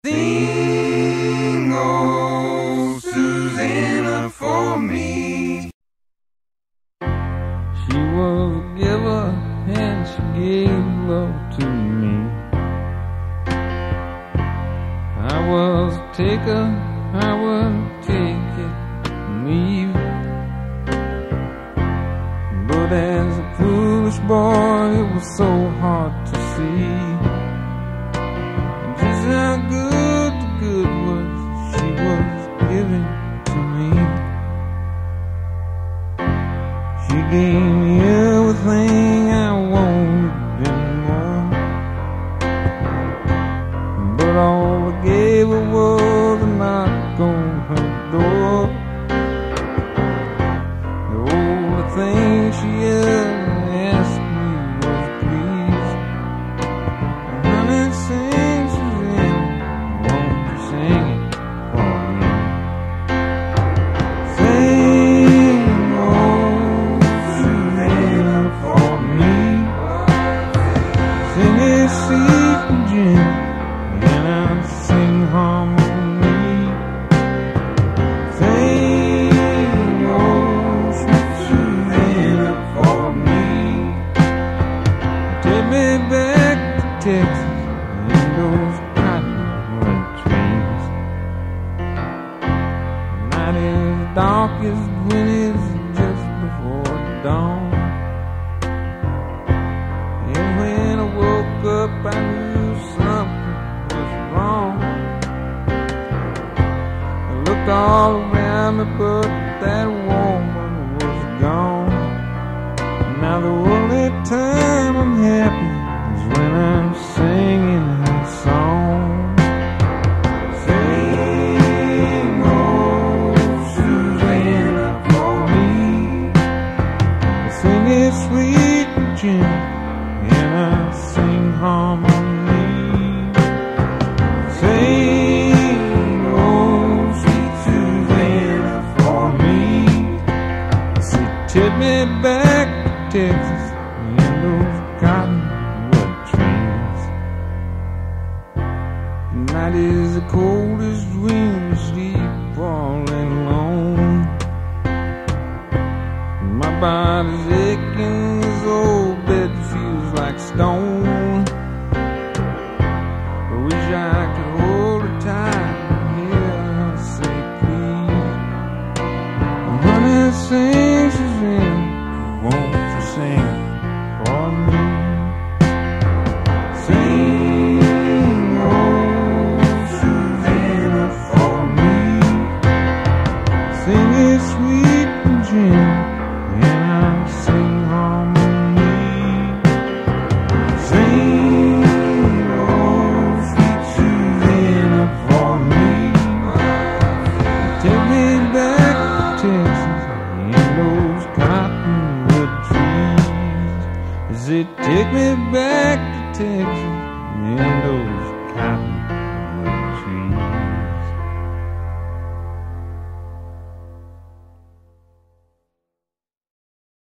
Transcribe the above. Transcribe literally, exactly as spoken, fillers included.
Sing, oh, Susannah, for me. She was a giver and she gave love to me. I was a taker, I would take it and leave. But as a foolish boy, it was so hard to see just how good the good was she was giving to me. She gave me everything I wanted and more, but all I gave her was a knock on her door. The only thing she ever asked me was please. Honey, sing, Susannah, won't you sing it for me? Sing, oh, Susannah, for me. Sing it sweet and gentle, and I'll sing harmony. Sing, oh, sweet Susannah, for me. Take me back to Texas in those cottonwood trees. The night is darkest when it's just before dawn. And when I woke up, I knew something was wrong. I looked all around me, but that woman was gone. Now the only time I'm happy is when I'm singing her song. Sing, oh, Susannah, for me. Sing it sweet and gentle, and I sing harmony. Sing, oh, sweet Susannah, for me. Say, take me back to Texas in those cottonwood trees. The night is the coldest, wind sleep all alone. My body's aching, this old bed feels like stone. I wish I could hold her tight and hear her say please. Honey, sing, Susannah, won't you sing for me? Sing, oh, Susannah, for me. Sing it sweet and gentle, and I'll sing harmony. Sing, oh, sweet Susannah, for me. Take me back to Texas in those cottonwood trees. Does it take me back to Texas in those